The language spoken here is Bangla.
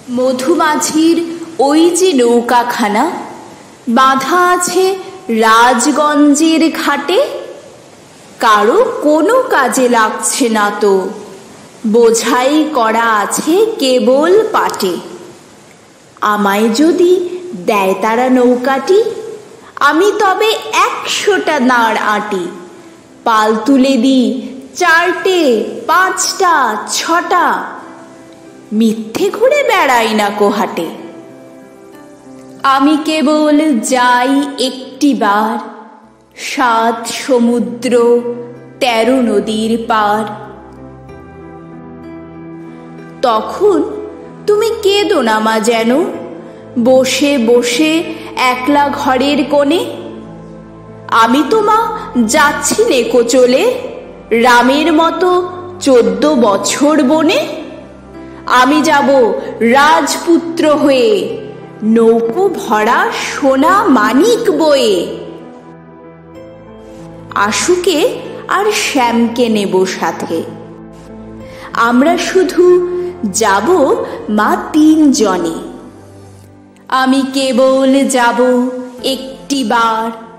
মধুমাঝির ওই যে নৌকাখানা বাঁধা আছে রাজগঞ্জের ঘাটে, কারো কোনো কাজে লাগছে না তো, বোঝাই করা আছে কেবল পাটে। আমায় যদি দেয় তারা নৌকাটি, আমি তবে 100টা নাড় আঁটি, পাল তুলে দিই 4টে 5টা 6টা, মিথ্যে ঘুরে বেড়াই না কোহাটে। আমি কেবল যাই একটিবার 7 সমুদ্র 13 নদীর পার। তখন তুমি কেঁদো না মা যেন, বসে বসে একলা ঘরের কোণে। আমি তো মা যাচ্ছি নেকো চলে, রামের মতো 14 বছর বনে। আমি যাব রাজপুত্র হয়ে, নৌকো ভরা সোনা মানিক বয়ে। আশুকে আর শ্যামকে নেব সাথে, আমরা শুধু যাব মা 3 জনে। আমি কেবল যাব একটিবার